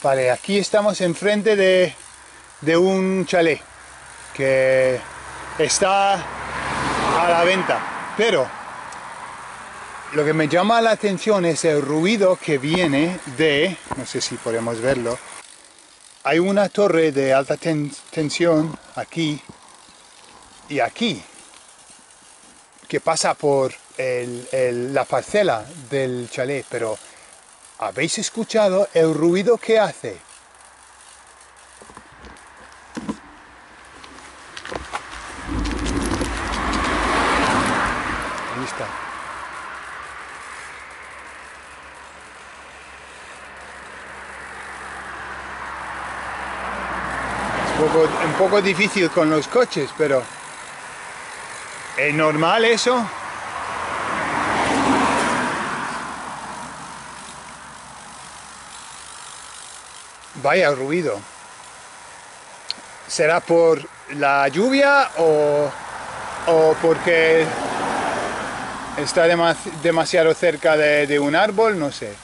Vale, aquí estamos enfrente de un chalet que está a la venta, pero lo que me llama la atención es el ruido que viene de, no sé si podemos verlo, hay una torre de alta tensión aquí y aquí, que pasa por la parcela del chalet, pero ¿habéis escuchado el ruido que hace? Ahí está. Es un poco difícil con los coches, pero ¿es normal eso? Vaya ruido. ¿Será por la lluvia o porque está demasiado cerca de un árbol? No sé.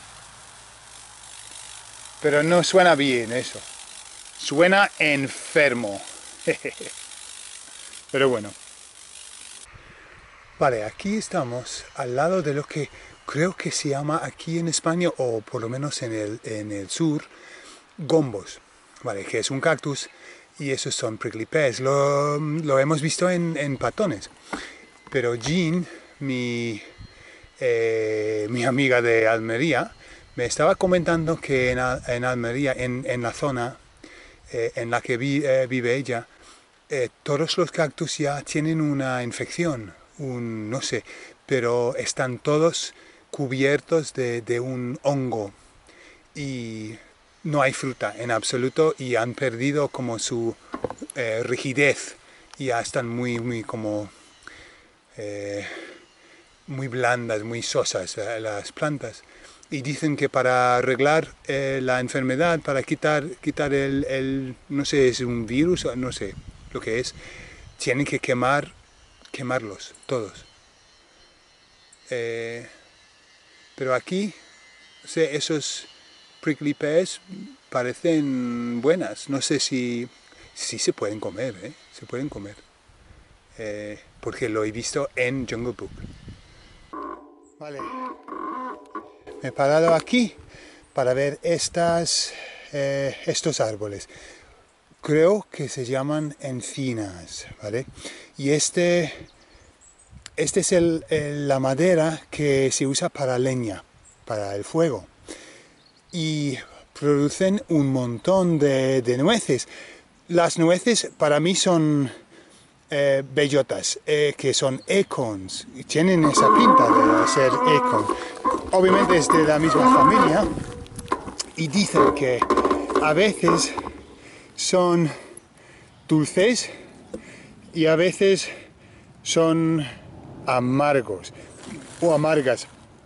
Pero no suena bien eso. Suena enfermo. Pero bueno. Vale, aquí estamos al lado de lo que creo que se llama aquí en España, o por lo menos en el sur, gombos. Vale, que es un cactus y esos son prickly pears. Lo hemos visto en patones. Pero Jean, mi amiga de Almería, me estaba comentando que en Almería, en la zona en la que vive ella, todos los cactus ya tienen una infección, no sé, pero están todos cubiertos de un hongo y no hay fruta en absoluto y han perdido como su rigidez y ya están muy como muy blandas, muy sosas las plantas. Y dicen que para arreglar la enfermedad, para quitar no sé, es un virus, no sé lo que es, tienen que quemarlos todos. Pero aquí, no sé, esos prickly pears parecen buenas. No sé si se pueden comer, se pueden comer. Porque lo he visto en Jungle Book. Vale. Me he parado aquí para ver estos árboles. Creo que se llaman encinas, ¿vale? Y este es la madera que se usa para leña, para el fuego. Y producen un montón de nueces. Las nueces para mí son bellotas, que son acorns. Tienen esa pinta de ser acorn. Obviamente es de la misma familia. Y dicen que a veces son dulces y a veces son amargos o amargas.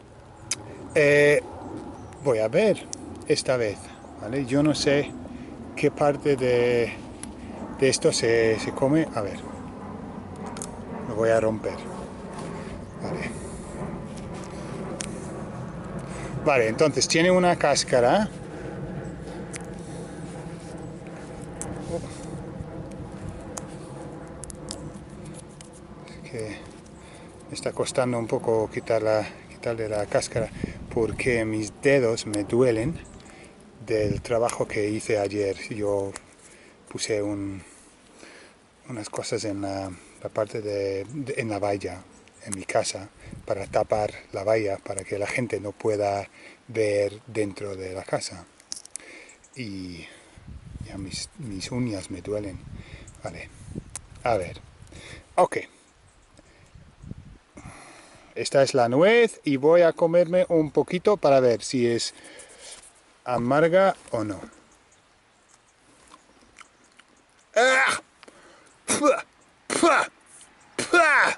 Voy a ver esta vez, ¿vale? Yo no sé qué parte de esto se come. A ver, lo voy a romper. Vale, entonces tiene una cáscara. Que me está costando un poco quitarle la cáscara porque mis dedos me duelen del trabajo que hice ayer. Yo puse unas cosas en la parte en la valla en mi casa para tapar la valla para que la gente no pueda ver dentro de la casa y ya mis uñas me duelen. Vale, a ver, ok. Esta es la nuez y voy a comerme un poquito para ver si es amarga o no. ¡Ah! ¡Pua! ¡Pua! ¡Pua!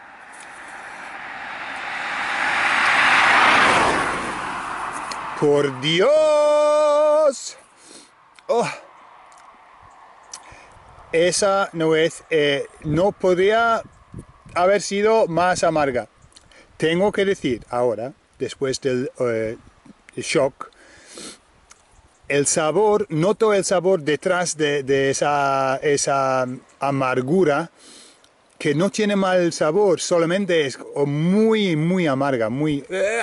¡Por Dios! Oh. Esa nuez no podría haber sido más amarga. Tengo que decir ahora, después del shock, el sabor, noto el sabor detrás de esa amargura, que no tiene mal sabor, solamente es muy, muy amarga, muy...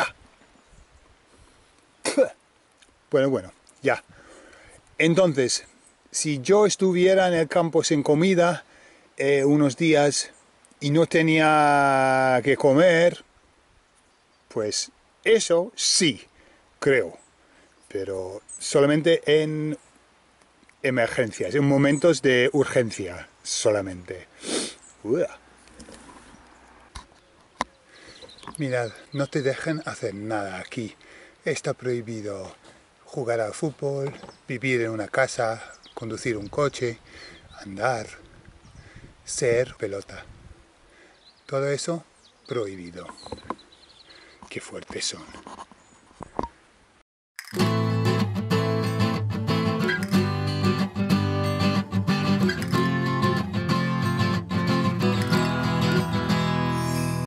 Bueno, ya. Entonces, si yo estuviera en el campo sin comida unos días y no tenía que comer, pues eso sí, creo. Pero solamente en emergencias, en momentos de urgencia solamente. Mirad, no te dejan hacer nada aquí. Está prohibido jugar al fútbol, vivir en una casa, conducir un coche, andar, ser pelota. Todo eso prohibido. Qué fuertes son.